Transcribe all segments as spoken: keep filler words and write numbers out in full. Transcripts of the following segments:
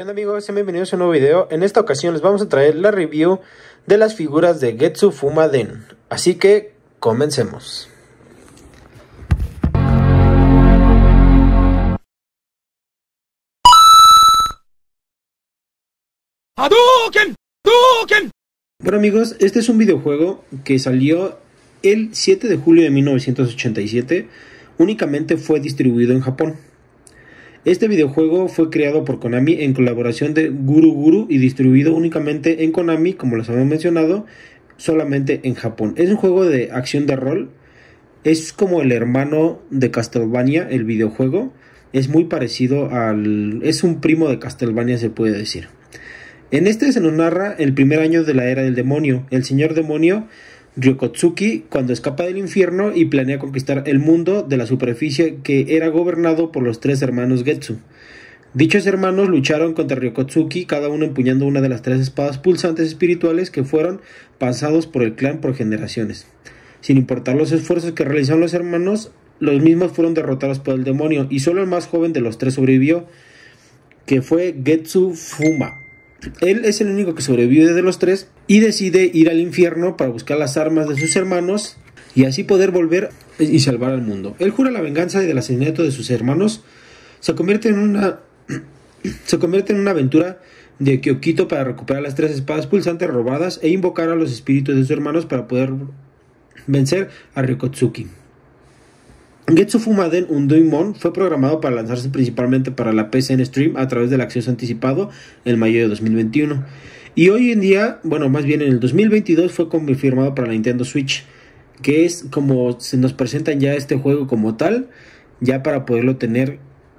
¿Qué onda amigos? Sean bienvenidos a un nuevo video. En esta ocasión les vamos a traer la review de las figuras de Getsu Fumaden. Así que comencemos. ¡Hadouken! ¡Hadouken! Bueno amigos, este es un videojuego que salió el siete de julio de mil novecientos ochenta y siete. Únicamente fue distribuido en Japón. Este videojuego fue creado por Konami en colaboración de Guru Guru y distribuido únicamente en Konami, como les habíamos mencionado, solamente en Japón. Es un juego de acción de rol. Es como el hermano de Castlevania, el videojuego. Es muy parecido al... es un primo de Castlevania, se puede decir. En este se nos narra el primer año de la era del demonio. El señor demonio Ryokotsuki cuando escapa del infierno y planea conquistar el mundo de la superficie que era gobernado por los tres hermanos Getsu. Dichos hermanos lucharon contra Ryokotsuki, cada uno empuñando una de las tres espadas pulsantes espirituales que fueron pasados por el clan por generaciones. Sin importar los esfuerzos que realizaron los hermanos, los mismos fueron derrotados por el demonio y solo el más joven de los tres sobrevivió, que fue Getsu Fuma. Él es el único que sobrevive de los tres y decide ir al infierno para buscar las armas de sus hermanos y así poder volver y salvar al mundo. Él jura la venganza del asesinato de sus hermanos. Se convierte en una se convierte en una aventura de Kyokito para recuperar las tres espadas pulsantes robadas e invocar a los espíritus de sus hermanos para poder vencer a Ryokotsuki. Getsu Fumaden Undoimon fue programado para lanzarse principalmente para la P C en Stream a través del acceso anticipado en mayo de dos mil veintiuno. Y hoy en día, bueno, más bien en el dos mil veintidós fue confirmado para la Nintendo Switch, que es como se nos presentan ya este juego como tal, ya para poderlo tener,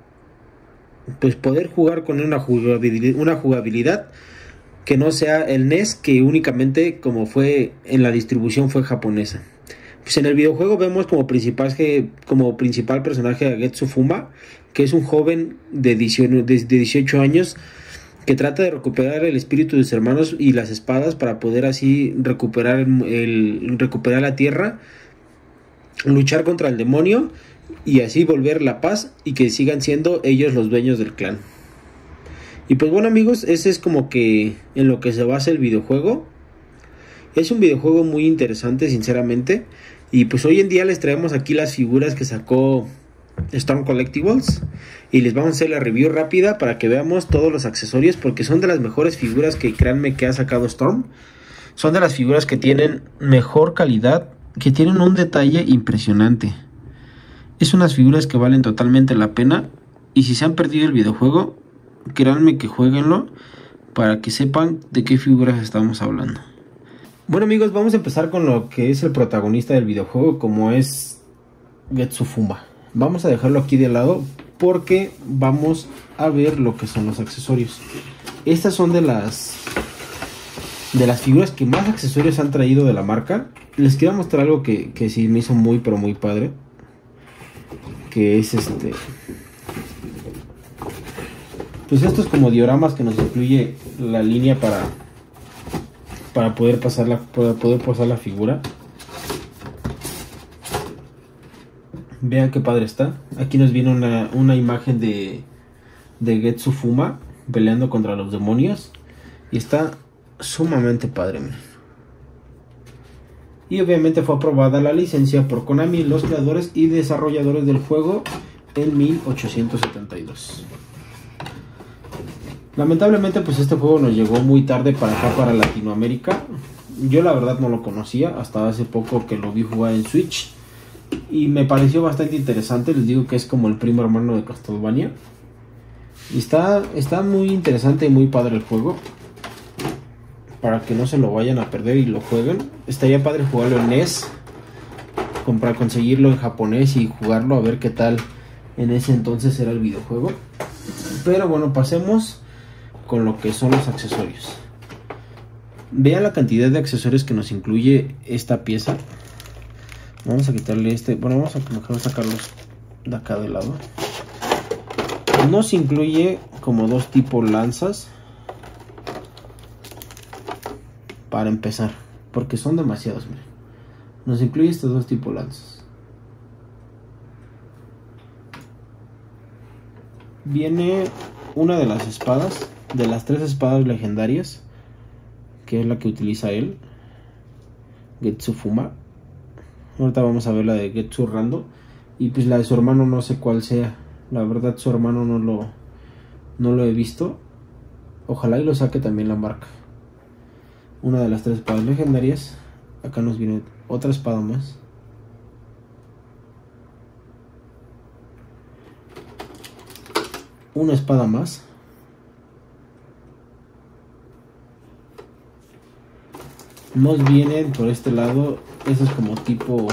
pues poder jugar con una jugabilidad, una jugabilidad que no sea el N E S, que únicamente como fue en la distribución fue japonesa. Pues en el videojuego vemos como principal, como principal personaje a Getsu Fuma, que es un joven de dieciocho años que trata de recuperar el espíritu de sus hermanos y las espadas para poder así recuperar, el, recuperar la tierra, luchar contra el demonio y así volver la paz y que sigan siendo ellos los dueños del clan. Y pues bueno amigos, ese es como que en lo que se basa el videojuego. Es un videojuego muy interesante, sinceramente. Y pues hoy en día les traemos aquí las figuras que sacó Storm Collectibles. Y les vamos a hacer la review rápida para que veamos todos los accesorios, porque son de las mejores figuras que créanme que ha sacado Storm. Son de las figuras que tienen mejor calidad, que tienen un detalle impresionante. Es unas figuras que valen totalmente la pena. Y si se han perdido el videojuego, créanme que jueguenlo para que sepan de qué figuras estamos hablando. Bueno amigos, vamos a empezar con lo que es el protagonista del videojuego, como es Getsu Fuma. Vamos a dejarlo aquí de lado porque vamos a ver lo que son los accesorios. Estas son de las de las figuras que más accesorios han traído de la marca. Les quiero mostrar algo que, que sí me hizo muy pero muy padre, que es este, pues estos como dioramas que nos incluye la línea para para poder pasar la, para poder pasar la figura. Vean qué padre está. Aquí nos viene una, una imagen de, de Getsu Fuma peleando contra los demonios. Y está sumamente padre. Miren. Y obviamente fue aprobada la licencia por Konami, los creadores y desarrolladores del juego, en mil ochocientos setenta y dos. Lamentablemente pues este juego nos llegó muy tarde para acá, para Latinoamérica. Yo la verdad no lo conocía hasta hace poco que lo vi jugar en Switch y me pareció bastante interesante. Les digo que es como el primo hermano de Castlevania y está, está muy interesante y muy padre el juego, para que no se lo vayan a perder y lo jueguen. Estaría padre jugarlo en N E S, para conseguirlo en japonés y jugarlo a ver qué tal en ese entonces era el videojuego. Pero bueno, pasemos con lo que son los accesorios. Vean la cantidad de accesorios que nos incluye esta pieza. Vamos a quitarle este, bueno, vamos a mejor sacarlos de acá de lado. Nos incluye como dos tipos lanzas para empezar, porque son demasiados. Miren, nos incluye estos dos tipos lanzas. Viene una de las espadas de las tres espadas legendarias, que es la que utiliza él, Getsu Fuma. Ahorita vamos a ver la de Getsu Rando. Y pues la de su hermano no sé cuál sea. La verdad su hermano no lo, no lo he visto. Ojalá y lo saque también la marca. Una de las tres espadas legendarias. Acá nos viene otra espada más. Una espada más. Nos vienen por este lado. Eso es como tipo...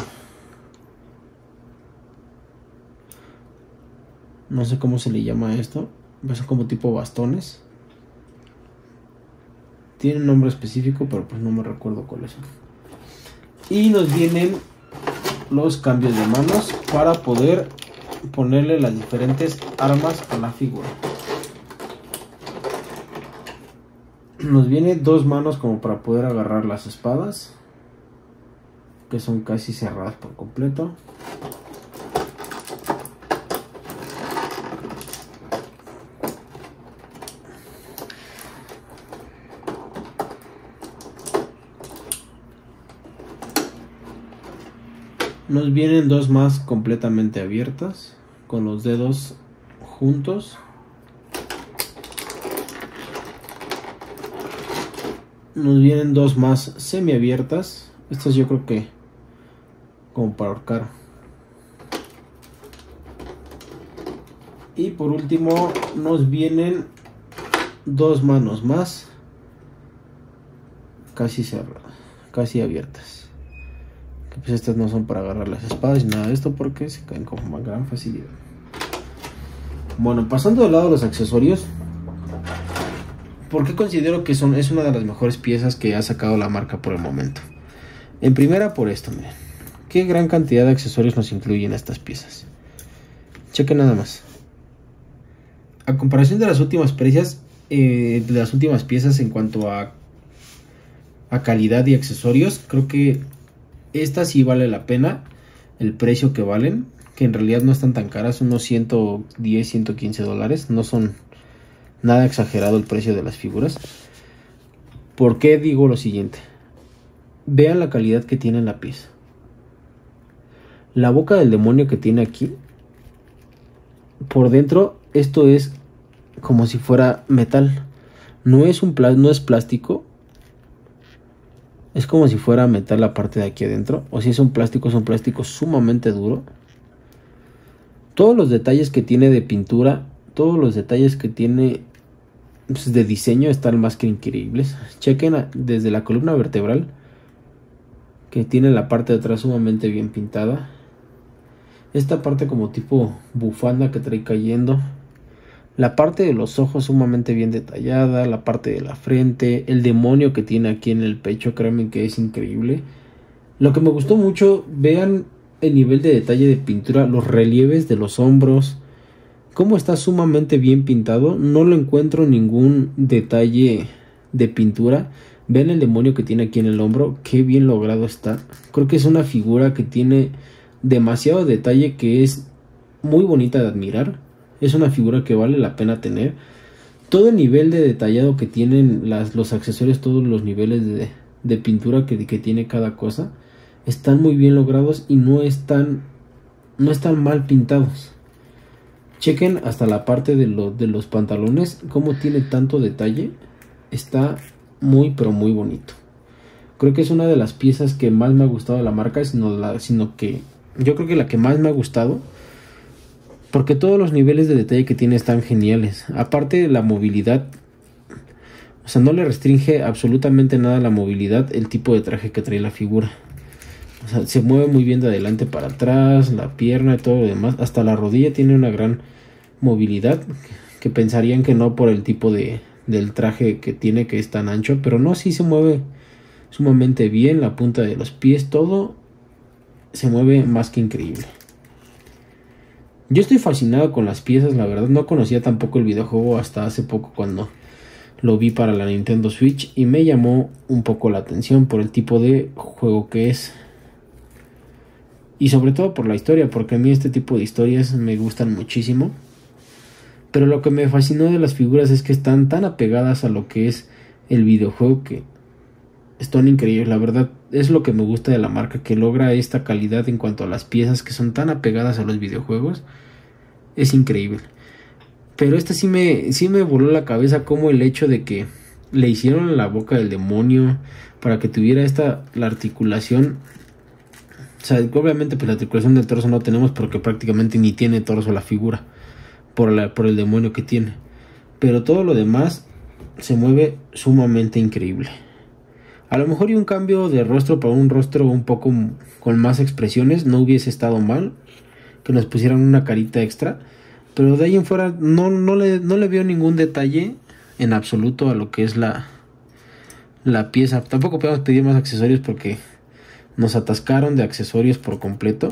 no sé cómo se le llama esto. Es como tipo bastones. Tiene un nombre específico, pero pues no me recuerdo cuál es. Y nos vienen los cambios de manos para poder ponerle las diferentes armas a la figura. Nos viene dos manos como para poder agarrar las espadas, que son casi cerradas por completo. Nos vienen dos más completamente abiertas, con los dedos juntos. Nos vienen dos más semiabiertas. Estas yo creo que como para ahorcar. Y por último nos vienen dos manos más, casi cerradas, casi abiertas. Que pues estas no son para agarrar las espadas ni nada de esto, porque se caen con gran facilidad. Bueno, pasando del lado de los accesorios, ¿por qué considero que son, es una de las mejores piezas que ha sacado la marca por el momento? En primera, por esto, miren. Qué gran cantidad de accesorios nos incluyen estas piezas. Chequen nada más. A comparación de las últimas precios, eh, de las últimas piezas en cuanto a, a calidad y accesorios, creo que esta sí vale la pena el precio que valen, que en realidad no están tan caras, unos ciento diez, ciento quince dólares, no son nada exagerado el precio de las figuras. ¿Por qué digo lo siguiente? Vean la calidad que tiene la pieza. La boca del demonio que tiene aquí, por dentro, esto es como si fuera metal. No es un pl- no es plástico. Es como si fuera metal la parte de aquí adentro. O si es un plástico, es un plástico sumamente duro. Todos los detalles que tiene de pintura, todos los detalles que tiene pues, de diseño están más que increíbles. Chequen a, desde la columna vertebral, que tiene la parte de atrás sumamente bien pintada. Esta parte como tipo bufanda que trae cayendo. La parte de los ojos sumamente bien detallada. La parte de la frente. El demonio que tiene aquí en el pecho. Créanme que es increíble. Lo que me gustó mucho. Vean el nivel de detalle de pintura. Los relieves de los hombros. Cómo está sumamente bien pintado. No lo encuentro ningún detalle de pintura. Vean el demonio que tiene aquí en el hombro. Qué bien logrado está. Creo que es una figura que tiene demasiado detalle, que es muy bonita de admirar. Es una figura que vale la pena tener. Todo el nivel de detallado que tienen las, los accesorios, todos los niveles de, de pintura que, que tiene cada cosa, están muy bien logrados y no están, no están mal pintados. Chequen hasta la parte de, lo, de los pantalones, cómo tiene tanto detalle. Está muy pero muy bonito. Creo que es una de las piezas que más me ha gustado de la marca, sino, la, sino que yo creo que la que más me ha gustado, porque todos los niveles de detalle que tiene están geniales. Aparte de la movilidad, o sea, no le restringe absolutamente nada la movilidad el tipo de traje que trae la figura. O sea, se mueve muy bien de adelante para atrás, la pierna y todo lo demás. Hasta la rodilla tiene una gran movilidad, que pensarían que no por el tipo de, del traje que tiene, que es tan ancho. Pero no, sí se mueve sumamente bien. La punta de los pies, todo se mueve más que increíble. Yo estoy fascinado con las piezas, la verdad. No conocía tampoco el videojuego hasta hace poco, cuando lo vi para la Nintendo Switch, y me llamó un poco la atención por el tipo de juego que es, y sobre todo por la historia, porque a mí este tipo de historias me gustan muchísimo. Pero lo que me fascinó de las figuras es que están tan apegadas a lo que es el videojuego que están increíbles. La verdad es lo que me gusta de la marca, que logra esta calidad en cuanto a las piezas que son tan apegadas a los videojuegos. Es increíble. Pero esta sí me, sí me voló la cabeza, como el hecho de que le hicieron la boca del demonio para que tuviera esta, la articulación. O sea, obviamente pues la articulación del torso no tenemos porque prácticamente ni tiene torso la figura. Por, la, por el demonio que tiene, pero todo lo demás se mueve sumamente increíble. A lo mejor y un cambio de rostro para un rostro un poco con más expresiones no hubiese estado mal, que nos pusieran una carita extra, pero de ahí en fuera no, no, le, no le veo ningún detalle en absoluto a lo que es la, la pieza. Tampoco podemos pedir más accesorios porque nos atascaron de accesorios por completo.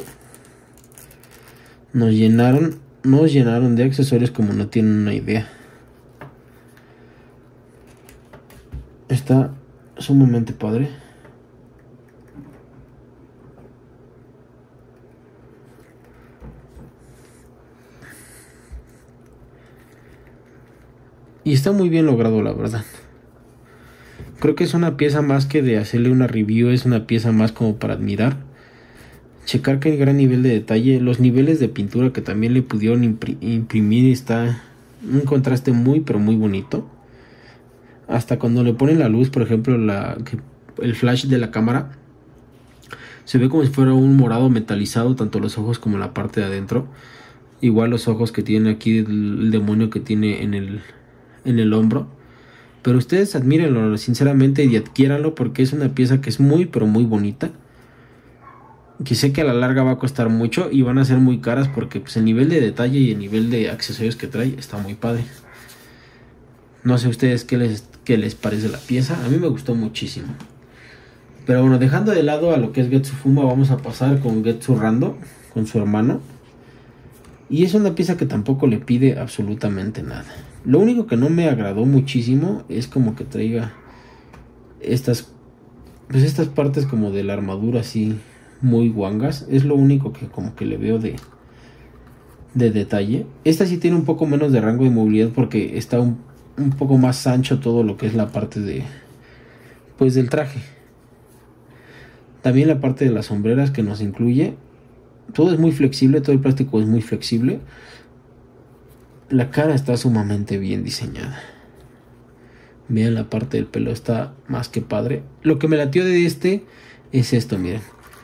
Nos llenaron Nos llenaron de accesorios como no tienen una idea. Está sumamente padre. Y está muy bien logrado, la verdad. Creo que es una pieza más que de hacerle una review. Es una pieza más como para admirar. Checar que el gran nivel de detalle, los niveles de pintura que también le pudieron imprimir, está un contraste muy pero muy bonito. Hasta cuando le ponen la luz, por ejemplo, la, el flash de la cámara, se ve como si fuera un morado metalizado, tanto los ojos como la parte de adentro. Igual los ojos que tiene aquí el, el demonio que tiene en el, en el hombro. Pero ustedes admírenlo sinceramente y adquiéranlo porque es una pieza que es muy pero muy bonita. Que sé que a la larga va a costar mucho y van a ser muy caras porque pues el nivel de detalle y el nivel de accesorios que trae está muy padre. No sé a ustedes qué les, qué les parece la pieza. A mí me gustó muchísimo. Pero bueno, dejando de lado a lo que es Getsu Fuma, vamos a pasar con Getsu Rando, con su hermano. Y es una pieza que tampoco le pide absolutamente nada. Lo único que no me agradó muchísimo es como que traiga estas, pues estas partes como de la armadura así muy guangas. Es lo único que como que le veo de de detalle. Esta sí tiene un poco menos de rango de movilidad porque está un, un poco más ancho todo lo que es la parte de pues del traje. También la parte de las sombreras que nos incluye. Todo es muy flexible, todo el plástico es muy flexible. La cara está sumamente bien diseñada. Vean, la parte del pelo está más que padre. Lo que me latió de este es esto, miren.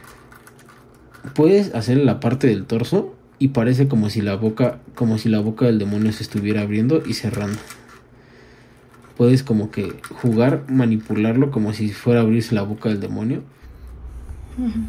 Puedes hacer la parte del torso y parece como si la boca, como si la boca del demonio se estuviera abriendo y cerrando. Puedes como que jugar, manipularlo como si fuera a abrirse la boca del demonio. Uh-huh.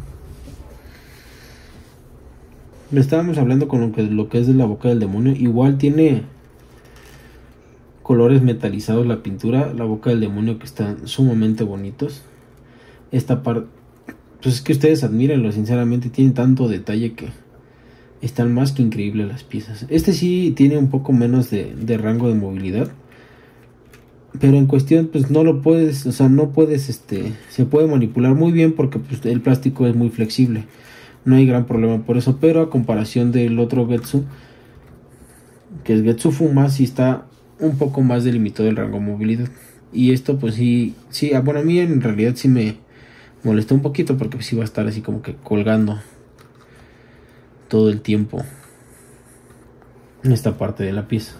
Estábamos hablando con lo que, lo que es de la boca del demonio. Igual tiene colores metalizados la pintura. La boca del demonio que están sumamente bonitos. Esta parte, pues es que ustedes admírenlo sinceramente. Tiene tanto detalle que están más que increíbles las piezas. Este sí tiene un poco menos de, de rango de movilidad. Pero en cuestión pues no lo puedes, o sea no puedes, este, se puede manipular muy bien porque pues, el plástico es muy flexible. No hay gran problema por eso, pero a comparación del otro Getsu, que es Getsu Fuma, sí está un poco más delimitado el rango de movilidad. Y esto pues sí, sí, bueno, a mí en realidad sí me molestó un poquito porque pues sí va a estar así como que colgando todo el tiempo en esta parte de la pieza.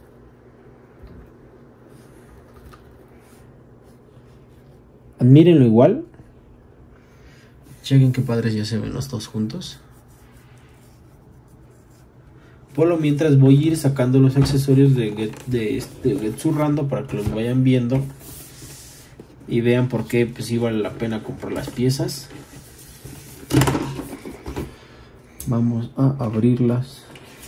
Admírenlo igual. Chequen qué padres ya se ven los dos juntos. Por lo mientras voy a ir sacando los accesorios de, Get, de este Getsu Rando para que los vayan viendo y vean por qué pues sí vale la pena comprar las piezas. Vamos a abrirlas.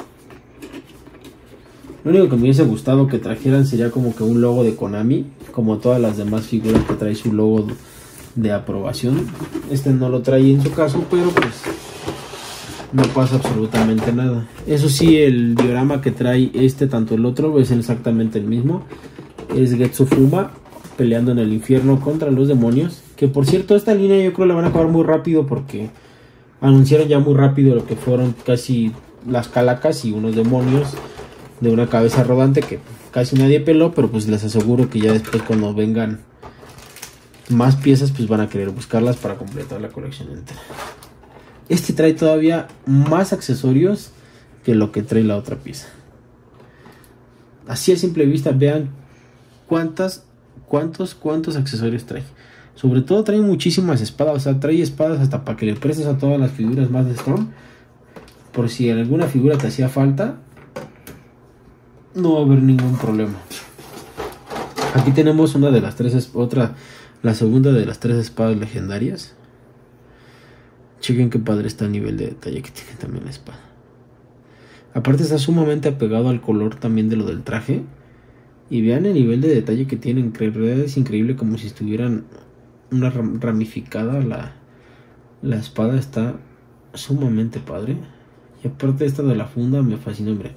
Lo único que me hubiese gustado que trajeran sería como que un logo de Konami, como todas las demás figuras que trae su logo de aprobación. Este no lo trae en su caso, pero pues no pasa absolutamente nada. Eso sí, el diorama que trae este, tanto el otro, es exactamente el mismo. Es Getsu Fuma peleando en el infierno contra los demonios. Que por cierto, esta línea yo creo la van a acabar muy rápido porque anunciaron ya muy rápido lo que fueron casi las calacas y unos demonios de una cabeza rodante que casi nadie peló, pero pues les aseguro que ya después cuando vengan más piezas pues van a querer buscarlas para completar la colección entera. Este trae todavía más accesorios que lo que trae la otra pieza. Así a simple vista vean cuántas, cuántos, cuántos accesorios trae. Sobre todo trae muchísimas espadas, o sea, trae espadas hasta para que le prestes a todas las figuras más de Storm. Por si alguna figura te hacía falta, no va a haber ningún problema. Aquí tenemos una de las tres, otra, la segunda de las tres espadas legendarias. Chequen qué padre está el nivel de detalle que tiene también la espada. Aparte está sumamente apegado al color también de lo del traje. Y vean el nivel de detalle que tiene, en realidad es increíble, como si estuvieran una ramificada la, la espada. Está sumamente padre. Y aparte esta de la funda me fascina, hombre.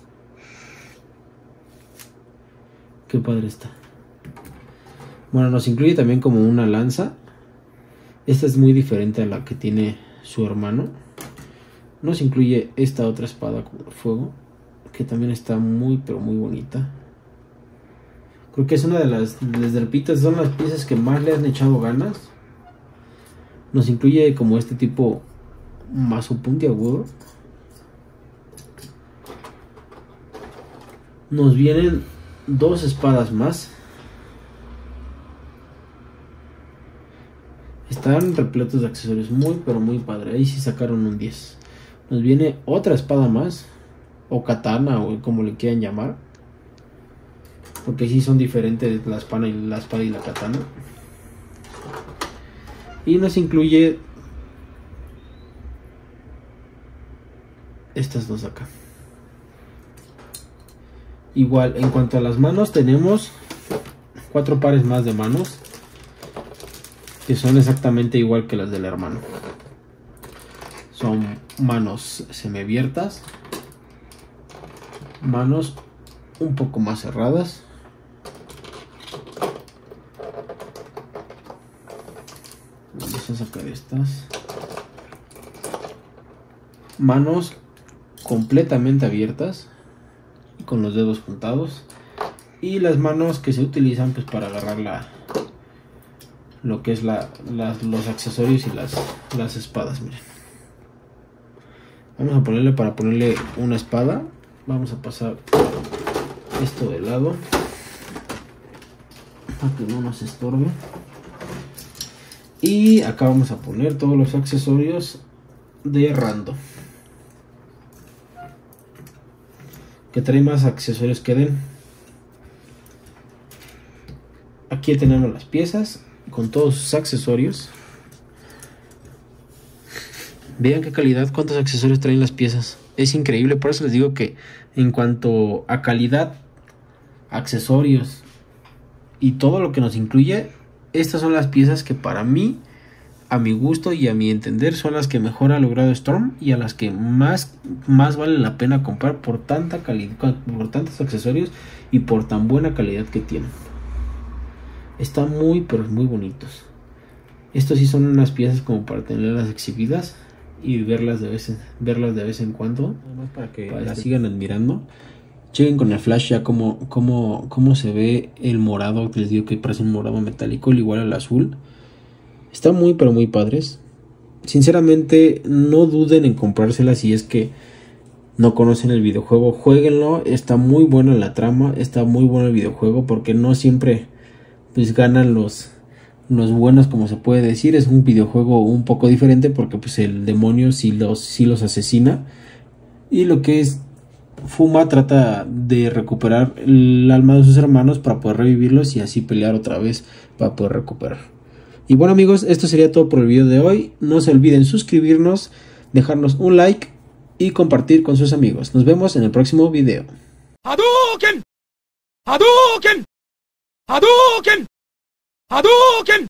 Qué padre está. Bueno, nos incluye también como una lanza. Esta es muy diferente a la que tiene su hermano. Nos incluye esta otra espada como de fuego, que también está muy pero muy bonita. Creo que es una de las, les repito, son las piezas que más le han echado ganas. Nos incluye como este tipo mazo puntiagudo. Nos vienen dos espadas más. Están repletos de accesorios, muy pero muy padre. Ahí sí sacaron un diez. Nos viene otra espada más, o katana, o como le quieran llamar, porque sí son diferentes la espada y la, espada y la katana. Y nos incluye estas dos acá. Igual, en cuanto a las manos, tenemos cuatro pares más de manos, que son exactamente igual que las del hermano. Son manos semiabiertas, manos un poco más cerradas, vamos a sacar estas, manos completamente abiertas con los dedos juntados, y las manos que se utilizan pues para agarrar la, lo que es la, la, los accesorios y las, las espadas. Miren, vamos a ponerle, para ponerle una espada, vamos a pasar esto de lado para que no nos estorbe, y acá vamos a poner todos los accesorios de Rando, que trae más accesorios que den. Aquí tenemos las piezas con todos sus accesorios. Vean qué calidad, cuántos accesorios traen las piezas. Es increíble, por eso les digo que en cuanto a calidad, accesorios y todo lo que nos incluye, estas son las piezas que para mí, a mi gusto y a mi entender, son las que mejor ha logrado Storm, y a las que más, más vale la pena comprar por tanta calidad, por tantos accesorios y por tan buena calidad que tienen. Están muy pero muy bonitos. Estos sí son unas piezas como para tenerlas exhibidas y verlas de vez en, verlas de vez en cuando, para que para las este... sigan admirando. Chequen con el flash ya como, como, como se ve el morado, que les digo que parece un morado metálico, igual al azul. Están muy pero muy padres. Sinceramente no duden en comprárselas si es que no conocen el videojuego. Jueguenlo, está muy buena la trama, está muy bueno el videojuego, porque no siempre pues ganan los, los buenos, como se puede decir. Es un videojuego un poco diferente porque pues el demonio sí los, sí los asesina, y lo que es Fuma trata de recuperar el alma de sus hermanos para poder revivirlos y así pelear otra vez para poder recuperar. Y bueno amigos, esto sería todo por el video de hoy. No se olviden suscribirnos, dejarnos un like y compartir con sus amigos. Nos vemos en el próximo video. ¡Hadouken! ¡Hadouken! ¡Hadouken! ¡Hadouken!